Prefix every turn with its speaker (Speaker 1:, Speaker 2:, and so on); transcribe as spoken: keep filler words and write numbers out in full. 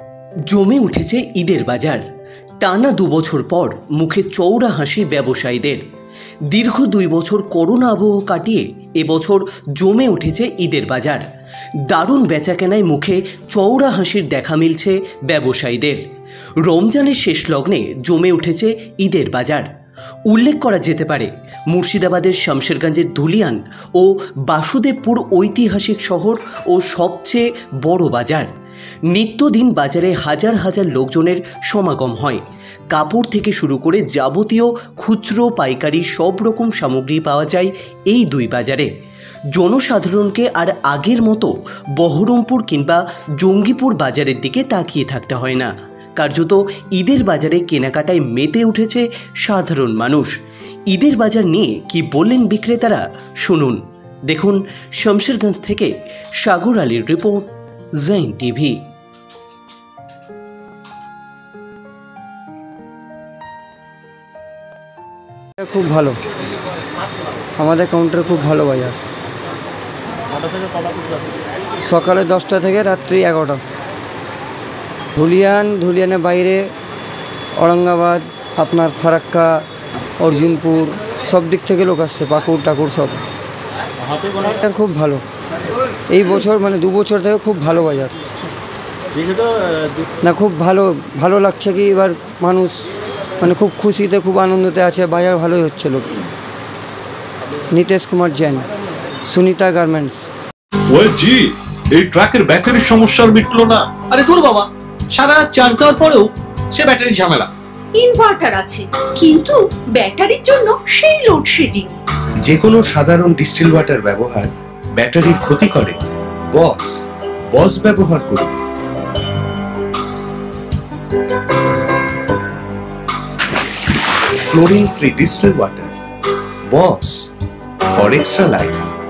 Speaker 1: জমে উঠেছে ঈদের বাজার। টানা দুবছর পর মুখে চওড়া হাসি ব্যবসায়ীদের। দীর্ঘ দুই বছর করোনা আবহ কাটিয়ে এবছর জমে উঠেছে ঈদের বাজার। দারুণ বেচাকেনায় মুখে চওড়া হাসির দেখা মিলছে ব্যবসায়ীদের। রমজানের শেষ লগ্নে জমে উঠেছে ঈদের বাজার। উল্লেখ করা যেতে পারে মুর্শিদাবাদের শামশেরগঞ্জের ধুলিয়ান ও বাসুদেবপুর ঐতিহাসিক শহর ও সবচেয়ে বড় বাজার। নিত্যদিন বাজারে হাজার হাজার লোকজনের সমাগম হয়। কাপড় থেকে শুরু করে যাবতীয় খুচরো পাইকারি সব রকম সামগ্রী পাওয়া যায় এই দুই বাজারে। জনসাধারণকে আর আগের মতো বহরমপুর কিংবা জঙ্গিপুর বাজারের দিকে তাকিয়ে থাকতে হয় না। কার্যত ঈদের বাজারে কেনাকাটায় মেতে উঠেছে সাধারণ মানুষ। ঈদের বাজার নিয়ে কি বললেন বিক্রেতারা, শুনুন। দেখুন শামশেরগঞ্জ থেকে সাগর আলীর রিপোর্ট, জৈন টিভি।
Speaker 2: খুব ভালো, আমাদের কাউন্টারে খুব ভালো বাজার। সকালে দশটা থেকে রাত্রি এগারোটা। ধুলিয়ান, ধুলিয়ানের বাইরে ঔরঙ্গাবাদ, আপনার ফারাক্কা, অর্জুনপুর, সব দিক থেকে লোক আসছে, পাকুড় টাকুড় সব। খুব ভালো এই বছর, মানে দু বছর থেকে খুব ভালো বাজার না, খুব ভালো ভালো লাগছে কি এবার মানুষ মানে খুব খুশিতে, খুব আনন্দতে আছে। বাজার ভালোই হচ্ছে। লোক নীতিশ কুমার জৈন, সুনিতা গার্মেন্টস।
Speaker 3: ওই জি, এই ট্রাকের ব্যাটারির সমস্যা আর মিটলো না।
Speaker 4: আরে দূর বাবা, সারা চার্জ দেওয়ার পরেও সে ব্যাটারির ঝামেলা।
Speaker 5: ইনভার্টার আছে কিন্তু ব্যাটারির জন্য সেই লোডশেডিং।
Speaker 6: যে কোনো সাধারণ ডিস্টিল ওয়াটার ব্যবহার ব্যাটারির ক্ষতি করে। বস বস ব্যবহার করুন। ক্লোরিন ফ্রি ডিস্টিল ওয়াটার, বস ফর এক্সট্রা লাইফ।